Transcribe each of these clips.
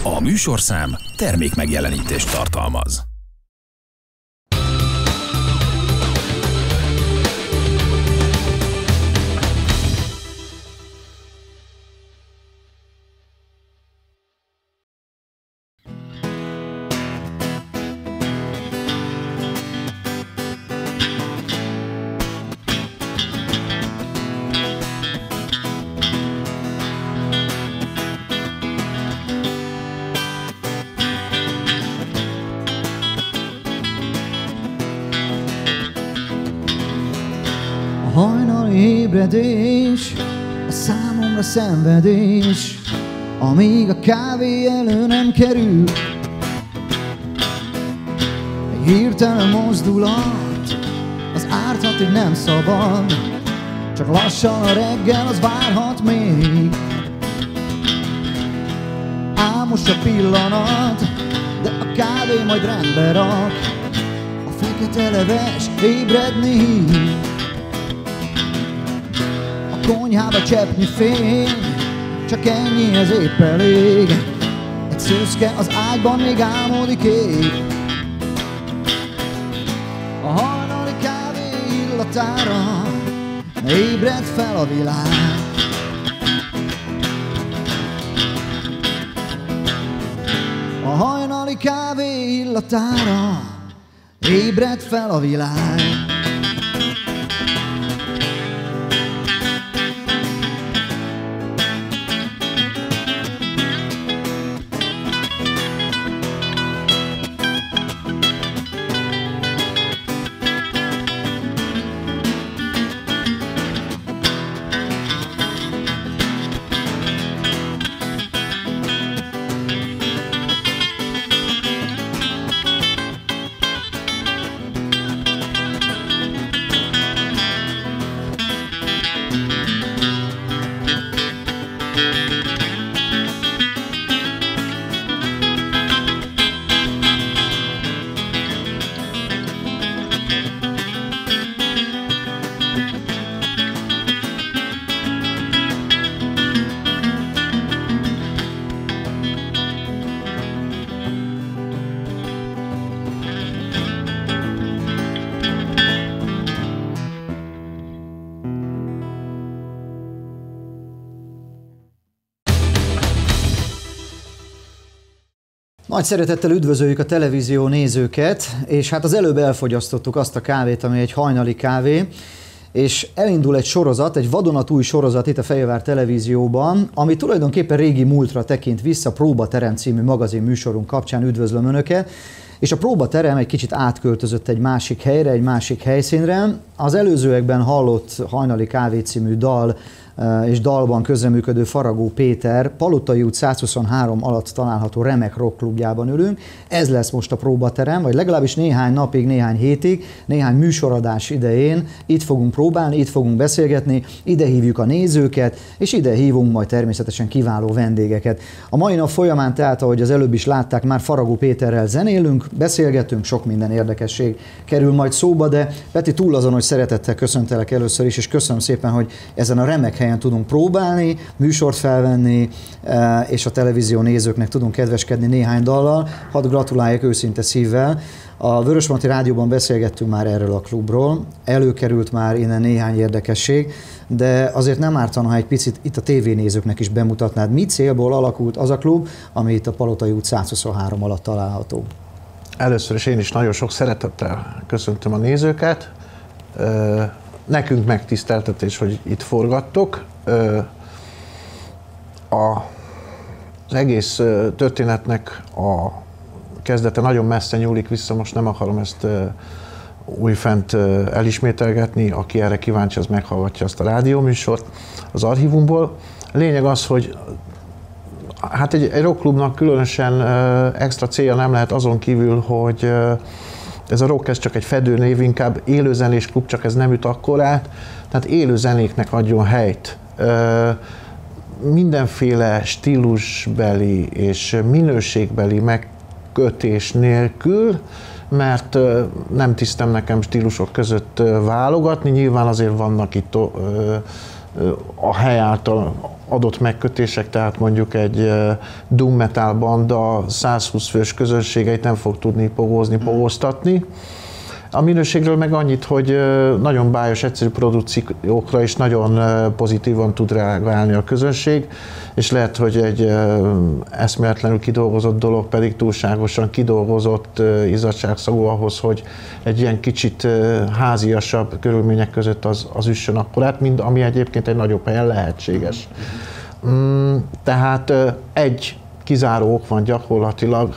A műsorszám termékmegjelenítést tartalmaz. Hajnali ébredés, a számomra szenvedés, amíg a kávé elő nem kerül. Egy hirtelen mozdulat, az árthatig nem szabad, csak lassan a reggel az várhat még. Álmos a pillanat, de a kávé majd rendbe rak, a fekete leves ébredni hív. Konyhába cseppnyi fény, csak ennyi, ez épp elég. Egy szőszke az ágyban még álmodik ég. A hajnali kávé illatára ébred fel a világ. A hajnali kávé illatára ébred fel a világ. Nagy szeretettel üdvözöljük a televízió nézőket, és hát az előbb elfogyasztottuk azt a kávét, ami egy hajnali kávé, és elindul egy sorozat, egy vadonatúj sorozat itt a Fehérvár Televízióban, ami tulajdonképpen régi múltra tekint vissza, Próbaterem című magazin műsorunk kapcsán üdvözlöm Önöket, és a Próbaterem egy kicsit átköltözött egy másik helyre, egy másik helyszínre. Az előzőekben hallott Hajnali kávé című dal és dalban közreműködő Faragó Péter Palotai út 123 alatt található Remek Rock klubjában ülünk. Ez lesz most a próbaterem, vagy legalábbis néhány napig, néhány hétig, néhány műsoradás idején itt fogunk próbálni, itt fogunk beszélgetni, ide hívjuk a nézőket, és ide hívunk majd természetesen kiváló vendégeket. A mai nap folyamán tehát, ahogy az előbb is látták, már Faragó Péterrel zenélünk, beszélgetünk, sok minden érdekesség kerül majd szóba, de Peti, túl azon, hogy szeretettel köszöntelek először is, és köszönöm szépen, hogy ezen a remek helyen tudunk próbálni, műsort felvenni, és a televízió nézőknek tudunk kedveskedni néhány dallal. Hadd gratuláljak őszinte szívvel. A Vörösmarty Rádióban beszélgettünk már erről a klubról, előkerült már innen néhány érdekesség, de azért nem ártana, ha egy picit itt a tévénézőknek is bemutatnád, mi célból alakult az a klub, ami itt a Palotai út 123 alatt található. Először is én is nagyon sok szeretettel köszöntöm a nézőket. Nekünk megtiszteltetés, hogy itt forgattok. Az egész történetnek a kezdete nagyon messze nyúlik vissza, most nem akarom ezt újfent elismételgetni, aki erre kíváncsi, az meghallgatja azt a rádióműsort az archívumból. Lényeg az, hogy hát egy rockklubnak különösen extra célja nem lehet azon kívül, hogy ez a rock, ez csak egy fedőnév, inkább élőzenés klub, csak ez nem üt akkorát, tehát élőzenéknek adjon helyt. Mindenféle stílusbeli és minőségbeli megkötés nélkül, mert nem tisztem nekem stílusok között válogatni, nyilván azért vannak itt a hely által adott megkötések, tehát mondjuk egy doom metal banda 120 fős közönségeit nem fog tudni pogóztatni. A minőségről meg annyit, hogy nagyon bájos, egyszerű produkciókra is nagyon pozitívan tud reagálni a közönség, és lehet, hogy egy eszméletlenül kidolgozott dolog pedig túlságosan kidolgozott izzadságszagú ahhoz, hogy egy ilyen kicsit háziasabb körülmények között az üssön akkorát, mint ami egyébként egy nagyobb helyen lehetséges. Tehát egy kizáró ok van gyakorlatilag,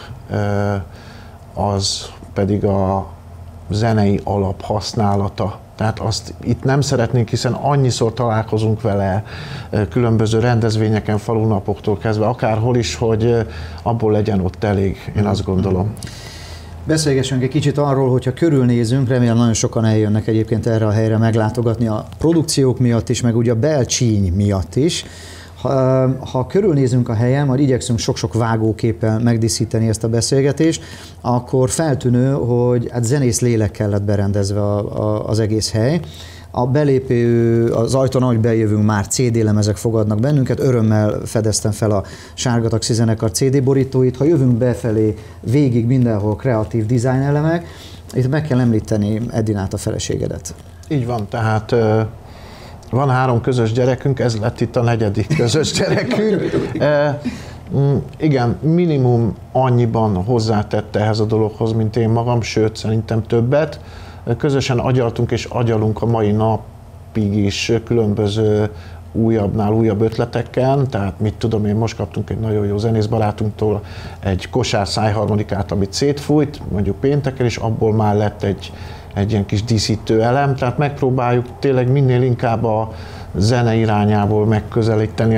az pedig a zenei alap használata. Tehát azt itt nem szeretnénk, hiszen annyiszor találkozunk vele különböző rendezvényeken, falunapoktól kezdve, akárhol is, hogy abból legyen ott elég, én azt gondolom. Beszélgessünk egy kicsit arról, hogyha körülnézünk, remélem nagyon sokan eljönnek egyébként erre a helyre meglátogatni a produkciók miatt is, meg ugye a belcsíny miatt is. Ha körülnézünk a helyen, majd igyekszünk sok-sok vágóképpel megdíszíteni ezt a beszélgetést, akkor feltűnő, hogy hát zenész lélekkel lett berendezve az egész hely. A belépő, az ajtón, ahogy bejövünk, már CD-lemezek fogadnak bennünket, örömmel fedeztem fel a Sárga Taxi zenekar CD borítóit. Ha jövünk befelé, végig mindenhol kreatív design elemek, itt meg kell említeni Edinát, a feleségedet. Így van, tehát van 3 közös gyerekünk, ez lett itt a 4. közös gyerekünk. Igen, minimum annyiban hozzátette ehhez a dologhoz, mint én magam, sőt, szerintem többet. Közösen agyaltunk és agyalunk a mai napig is különböző újabb ötletekkel, tehát mit tudom én, most kaptunk egy nagyon jó zenészbarátunktól egy kosár szájharmonikát, amit szétfújt, mondjuk pénteken, és abból már lett egy ilyen kis díszítő elem, tehát megpróbáljuk tényleg minél inkább a zene irányából megközelíteni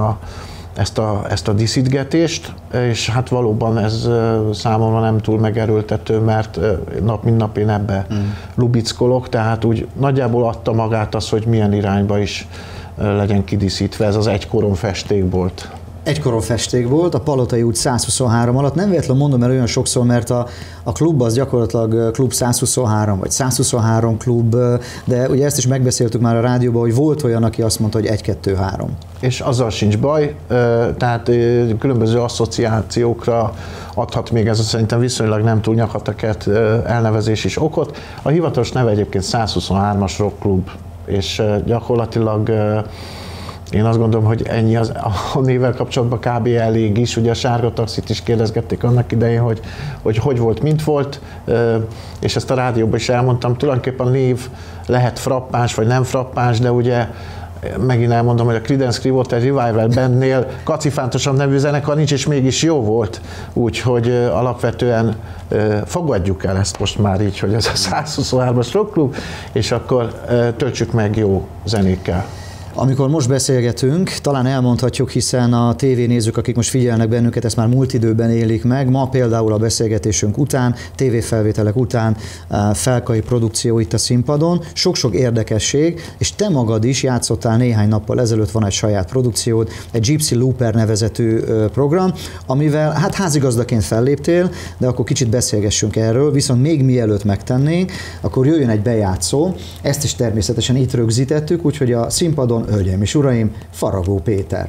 ezt a díszítgetést, és hát valóban ez számomra nem túl megerőltető, mert nap mint nap én ebbe lubickolok, tehát úgy nagyjából adta magát az, hogy milyen irányba is legyen kidíszítve, ez az egykoron festék volt. Egykoron festék volt, a Palotai út 123 alatt. Nem véletlenül mondom el olyan sokszor, mert a klub az gyakorlatilag klub 123, vagy 123 klub, de ugye ezt is megbeszéltük már a rádióban, hogy volt olyan, aki azt mondta, hogy 1, 2, 3. És azzal sincs baj, tehát különböző asszociációkra adhat még ez szerintem viszonylag nem túl nyakatekert elnevezés is okot. A hivatalos neve egyébként 123-as Rock Klub, és gyakorlatilag én azt gondolom, hogy ennyi a névvel kapcsolatban kb. Elég is. Ugye a Sárga Taxit is kérdezgették annak idején, hogy volt, mint volt, és ezt a rádióban is elmondtam. Tulajdonképpen a név lehet frappáns vagy nem frappáns, de ugye megint elmondom, hogy a Creedence Clearwater Revival Bandnél kacifántosabb nevű zenekar nincs, és mégis jó volt. Úgyhogy alapvetően fogadjuk el ezt most már így, hogy ez a 123-as Rock Klub, és akkor töltsük meg jó zenékkel. Amikor most beszélgetünk, talán elmondhatjuk, hiszen a tévénézők, akik most figyelnek bennünket, ezt már múlt időben élik meg. Ma például a beszélgetésünk után, tévéfelvételek után Felkai produkció itt a színpadon, sok-sok érdekesség, és te magad is játszottál néhány nappal ezelőtt, van egy saját produkciód, egy Gypsy Looper nevezetű program, amivel hát házigazdaként felléptél, de akkor kicsit beszélgessünk erről, viszont még mielőtt megtennénk, akkor jöjjön egy bejátszó, ezt is természetesen itt rögzítettük, úgyhogy a színpadon, hölgyeim és uraim, Faragó Péter.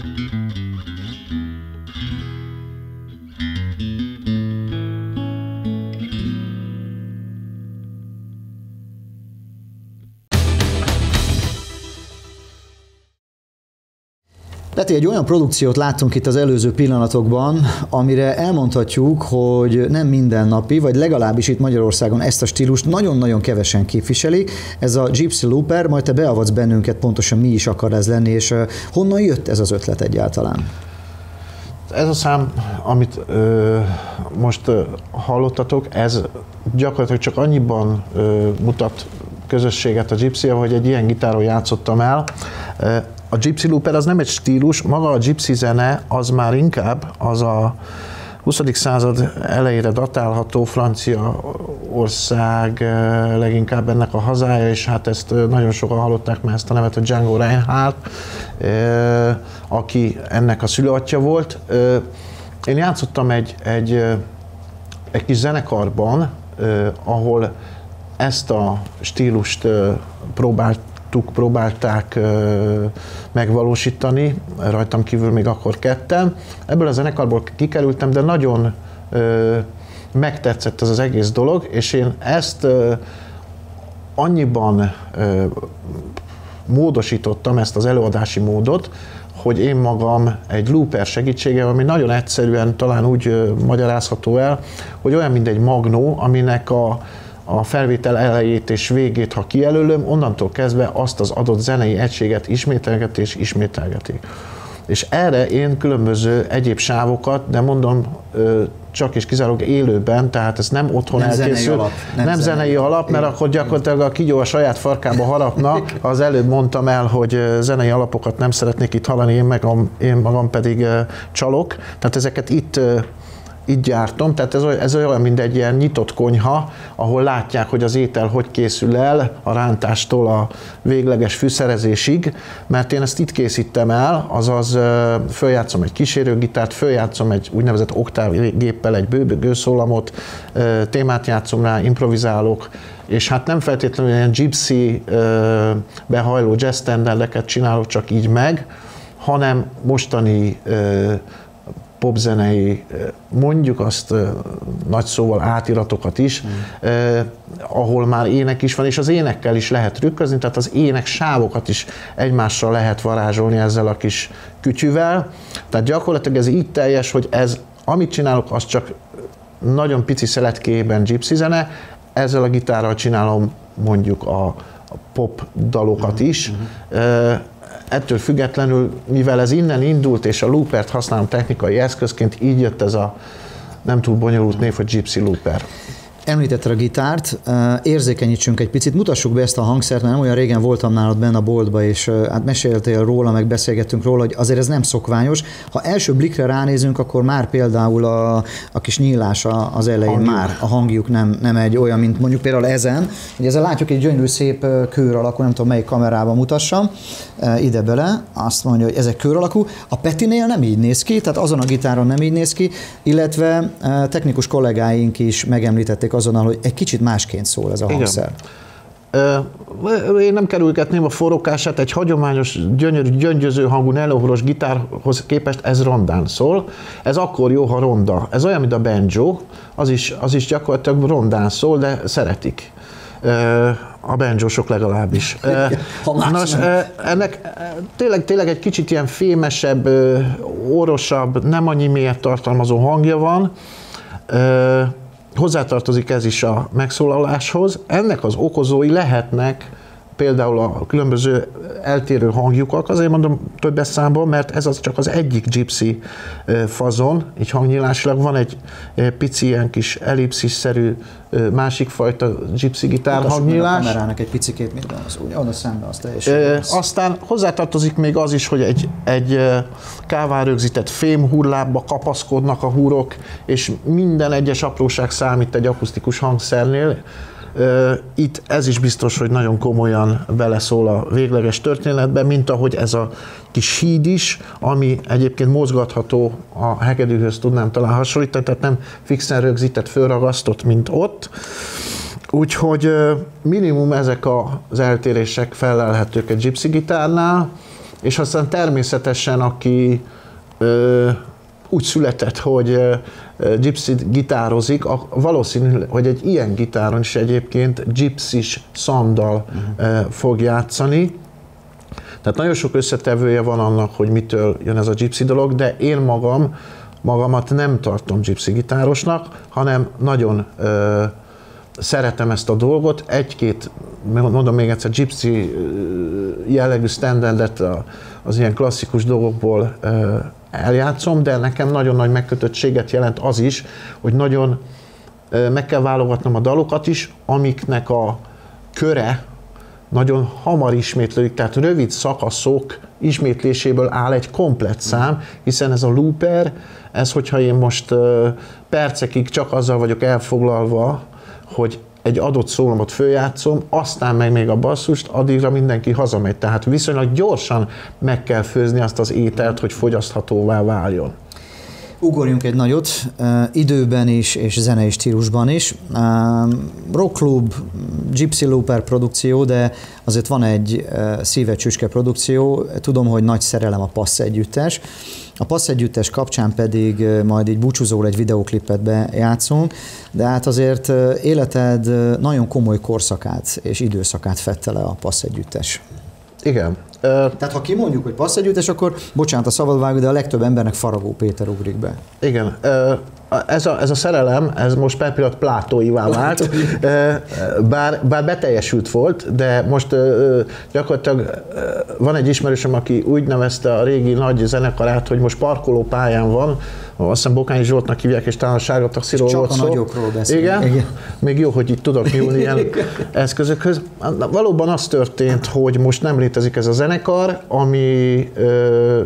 Peti, egy olyan produkciót láttunk itt az előző pillanatokban, amire elmondhatjuk, hogy nem mindennapi, vagy legalábbis itt Magyarországon ezt a stílust nagyon-nagyon kevesen képviselik. Ez a Gypsy Looper, majd te beavatsz bennünket pontosan mi is akar ez lenni, és honnan jött ez az ötlet egyáltalán? Ez a szám, amit most hallottatok, ez gyakorlatilag csak annyiban mutat közösséget a Gypsy-vel, hogy egy ilyen gitáron játszottam el. A Gypsy Looper az nem egy stílus, maga a gypsy zene az már inkább az a 20. század elejére datálható, Franciaország leginkább ennek a hazája, és hát ezt nagyon sokan hallották már ezt a nevet, a Django Reinhardt, aki ennek a szülőatja volt. Én játszottam egy kis zenekarban, ahol ezt a stílust próbálták megvalósítani, rajtam kívül még akkor ketten. Ebből a zenekarból kikerültem, de nagyon megtetszett ez az egész dolog, és én ezt annyiban módosítottam, ezt az előadási módot, hogy én magam egy looper segítségével, ami nagyon egyszerűen talán úgy magyarázható el, hogy olyan, mint egy magnó, aminek a felvétel elejét és végét, ha kijelölöm, onnantól kezdve azt az adott zenei egységet ismételgeti. És erre én különböző egyéb sávokat, de mondom, csak és kizárólag élőben, tehát ez nem otthon elkészül, nem zenei alap, mert akkor gyakorlatilag a kígyó a saját farkába harapna. Az előbb mondtam el, hogy zenei alapokat nem szeretnék itt hallani, én magam pedig csalok, tehát ezeket itt gyártom, tehát ez olyan, mint egy ilyen nyitott konyha, ahol látják, hogy az étel hogy készül el a rántástól a végleges fűszerezésig, mert én ezt itt készítem el, azaz följátszom egy kísérőgitárt, följátszom egy úgynevezett oktávgéppel egy bőgőszólamot, témát játszom rá, improvizálok, és hát nem feltétlenül ilyen gypsy behajló jazz standardeket csinálok csak így meg, hanem mostani popzenei, mondjuk azt nagy szóval átiratokat is, ahol már ének is van, és az énekkel is lehet trükközni, tehát az ének sávokat is egymásra lehet varázsolni ezzel a kis kütyüvel. Tehát gyakorlatilag ez így teljes, hogy amit csinálok, az csak nagyon pici szeletkében gypsy zene, ezzel a gitárral csinálom mondjuk a pop dalokat is. Ettől függetlenül, mivel ez innen indult, és a loopert használom technikai eszközként, így jött ez a nem túl bonyolult név, hogy Gypsy Looper. Említetted a gitárt, érzékenyítsünk egy picit, mutassuk be ezt a hangszert, mert nem olyan régen voltam nálad benne a boltba, és hát meséltél róla, meg beszélgettünk róla, hogy azért ez nem szokványos. Ha első blikre ránézünk, akkor már például a kis nyílás az elején már a hangjuk nem egy olyan, mint mondjuk például ezen. Ugye ezzel látjuk egy gyönyörű szép kör alakú, nem tudom melyik kamerában mutassam, ide bele, azt mondja, hogy ez egy kör alakú. A Petinél nem így néz ki, tehát azon a gitáron nem így néz ki, illetve technikus kollégáink is megemlítették azonnal, hogy egy kicsit másként szól ez a hangszer. Én nem kerülgetném a forrókását, egy hagyományos, gyönyörű, gyöngyöző hangú nelóhoros gitárhoz képest ez rondán szól. Ez akkor jó, ha ronda. Ez olyan, mint a banjo, az is gyakorlatilag rondán szól, de szeretik. A banjósok legalábbis. Nos, ennek tényleg egy kicsit ilyen fémesebb, orrosabb, nem annyi mélyet tartalmazó hangja van. Hozzátartozik ez is a megszólaláshoz. Ennek az okozói lehetnek például a különböző eltérő hangjukak, azért mondom többes számban, mert ez az csak az egyik gypsy fazon, így hangnyílásilag van egy pici ilyen kis ellipszis-szerű másik fajta gypsy gitár hangnyílás. A kamerának egy picikét minden az úgy, oda szembe az teljesen. Aztán hozzátartozik még az is, hogy egy káván rögzített fémhurlábba kapaszkodnak a húrok, és minden egyes apróság számít egy akusztikus hangszernél. Itt ez is biztos, hogy nagyon komolyan beleszól a végleges történetbe, mint ahogy ez a kis híd is, ami egyébként mozgatható, a hegedűhöz tudnám talán hasonlítani, tehát nem fixen rögzített, fölragasztott, mint ott. Úgyhogy minimum ezek az eltérések fellelhetők egy gypsy gitárnál. és aztán természetesen, aki úgy született, hogy gypsy gitározik, valószínű, hogy egy ilyen gitáron is egyébként gypsys szamdal fog játszani. Tehát nagyon sok összetevője van annak, hogy mitől jön ez a gypsy dolog, de én magamat nem tartom gypsy gitárosnak, hanem nagyon szeretem ezt a dolgot. Egy-két, mondom még egyszer, gypsy jellegű standardet az ilyen klasszikus dolgokból eljátszom, de nekem nagyon nagy megkötöttséget jelent az is, hogy nagyon meg kell válogatnom a dalokat is, amiknek a köre nagyon hamar ismétlődik, tehát rövid szakaszok ismétléséből áll egy komplett szám, hiszen ez a looper, ez hogyha én most percekig csak azzal vagyok elfoglalva, hogy egy adott szólamot följátszom, aztán meg még a basszust, addigra mindenki hazamegy. Tehát viszonylag gyorsan meg kell főzni azt az ételt, hogy fogyaszthatóvá váljon. Ugorjunk egy nagyot, időben is és zenei stílusban is. Rock Club, Gypsy Looper produkció, de azért van egy szívecsüske produkció. Tudom, hogy nagy szerelem a Passz együttes. A Passz együttes kapcsán pedig majd így búcsúzóul egy videóklipet bejátszunk, de hát azért életed nagyon komoly korszakát és időszakát fedte le a Passz együttes. Igen. Tehát ha kimondjuk, hogy Passz együttes, akkor bocsánat a szabad vágó, de a legtöbb embernek Faragó Péter ugrik be. Igen. Ez a szerelem, ez most per pillanat plátóivá vált, bár beteljesült volt, de most gyakorlatilag van egy ismerősöm, aki úgy nevezte a régi nagy zenekarát, hogy most parkolópályán van, azt hiszem Bokányi Zsoltnak hívják, és talán a sárga taxiról volt szó. Csak a nagyokról beszélünk. Igen? Még jó, hogy itt tudok nyúlni ilyen eszközökhöz. Valóban az történt, hogy most nem létezik ez a zenekar, amiből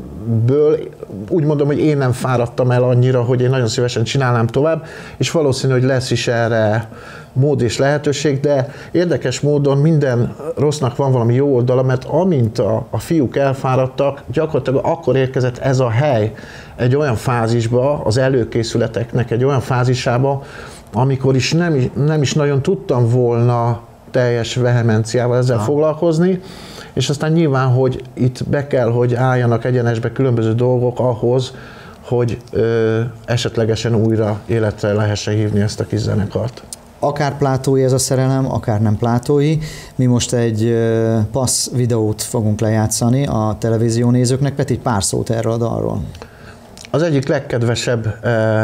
úgy mondom, hogy én nem fáradtam el annyira, hogy én nagyon szívesen csinálnám tovább, és valószínű, hogy lesz is erre mód és lehetőség, de érdekes módon minden rossznak van valami jó oldala, mert amint a fiúk elfáradtak, gyakorlatilag akkor érkezett ez a hely egy olyan fázisba, az előkészületeknek egy olyan fázisába, amikor is nem is nagyon tudtam volna teljes vehemenciával ezzel foglalkozni, és aztán nyilván, hogy itt be kell, hogy álljanak egyenesbe különböző dolgok ahhoz, hogy esetlegesen újra életre lehessen hívni ezt a kis zenekart. Akár plátói ez a szerelem, akár nem plátói. Mi most egy Passz videót fogunk lejátszani a televíziónézőknek, Peti, pár szót erről a dalról. Az egyik legkedvesebb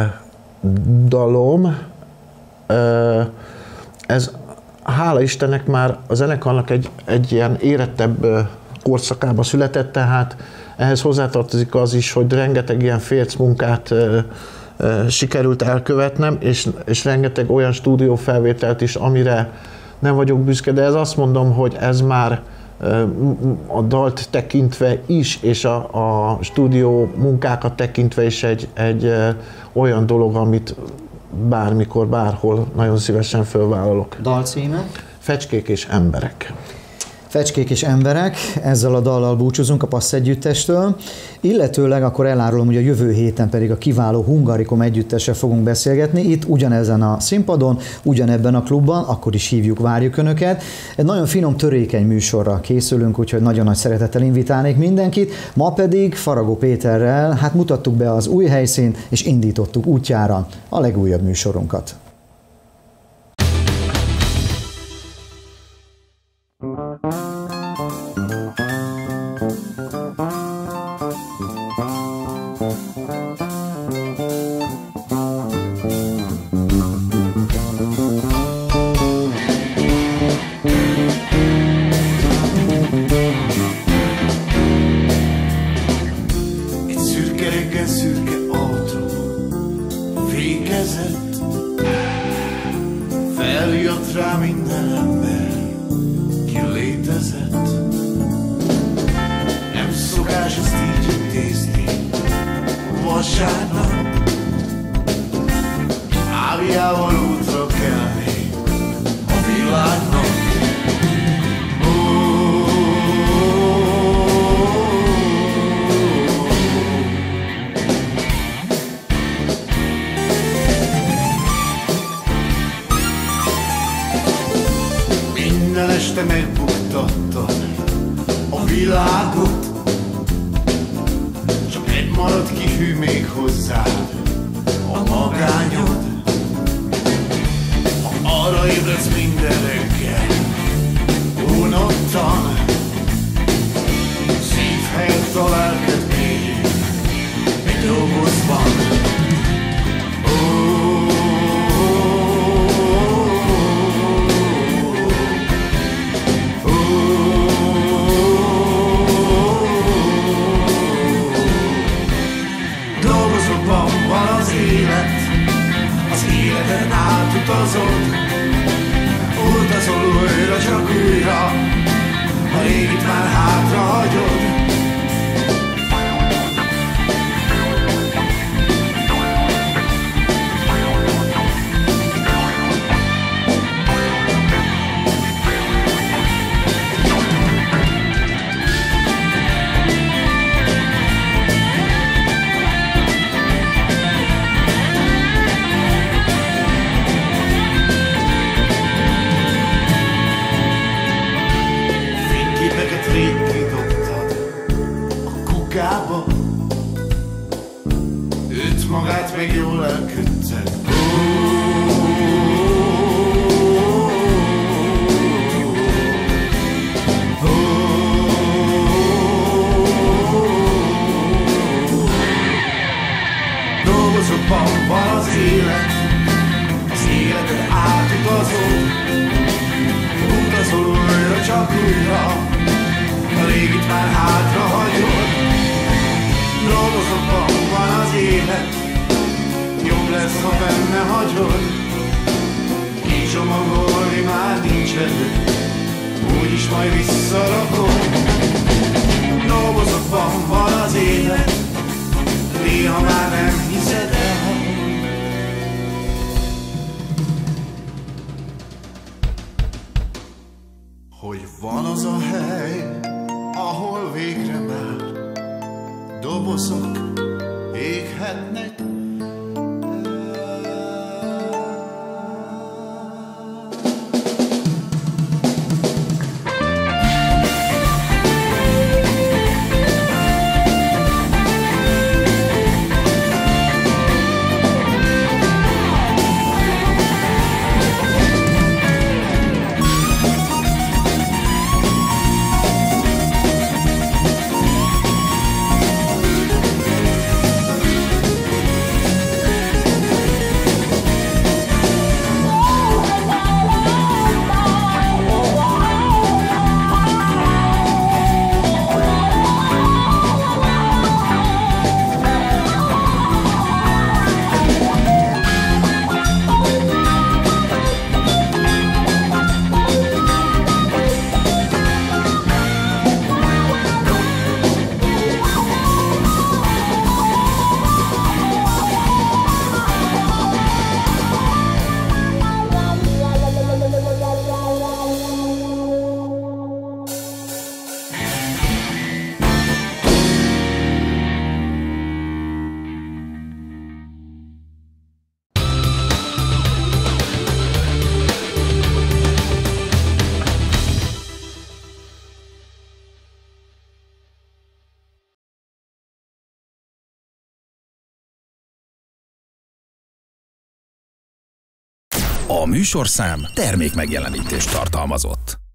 dalom, ez hála Istennek már a zenekarnak egy ilyen érettebb korszakába született, tehát ehhez hozzátartozik az is, hogy rengeteg ilyen férc munkát sikerült elkövetnem, és rengeteg olyan stúdiófelvételt is, amire nem vagyok büszke, de ez azt mondom, hogy ez már a dalt tekintve is, és a stúdió munkákat tekintve is egy olyan dolog, amit bármikor, bárhol nagyon szívesen fölvállalok. Dal címe? Fecskék és emberek. Fecskék és emberek, ezzel a dallal búcsúzunk a Passz együttestől, illetőleg akkor elárulom, hogy a jövő héten pedig a kiváló Hungarikum együttessel fogunk beszélgetni, itt ugyanezen a színpadon, ugyanebben a klubban, akkor is hívjuk, várjuk Önöket. Egy nagyon finom, törékeny műsorra készülünk, úgyhogy nagyon nagy szeretettel invitálnék mindenkit. Ma pedig Faragó Péterrel mutattuk be az új helyszínt, és indítottuk útjára a legújabb műsorunkat. Feljött rá minden ember, ki létezett. Nem szokás ezt így intézni vasárnap. Áviával útra kelni a világnak. Minden este megbuktattad a világot, egy marad ki hű még hozzád a magányod. Ha arra ébredsz minden reggel, unottan, szívhelyet találkod még egy dobozban. Dobozokban van az élet, az életen átutazod, utazol újra, csak újra, a régit már hátra hagyod. Őt magát meg jól elkötted. Dolgozokban van az élet, az életed átutazol, utazol újra, csak újra, a régit már hátra hagyod. Dolgozokban van az élet, jobb lesz, ha benne hagyod. Kicsomagolni már nincs elő, úgyis majd visszarakom. Dolgozokban van az élet, néha már nem hiszed el. Hogy van az a hely, ahol végre már dobozok éghetnek. A műsorszám termék megjelenítést tartalmazott.